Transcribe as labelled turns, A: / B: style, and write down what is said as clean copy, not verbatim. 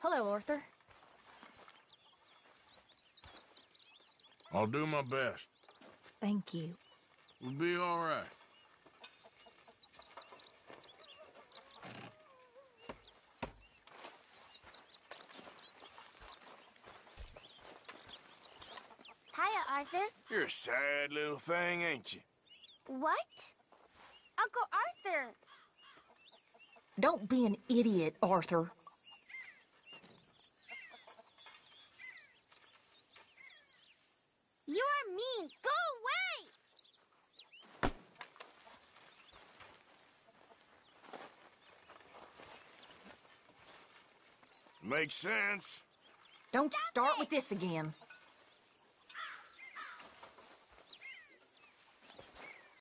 A: Hello, Arthur.
B: I'll do my best.
A: Thank you.
B: We'll be all right.
C: Hiya, Arthur.
B: You're a sad little thing, ain't you?
C: What? Uncle Arthur!
A: Don't be an idiot, Arthur.
C: You are mean! Go away!
B: Makes sense.
A: Don't start with this again.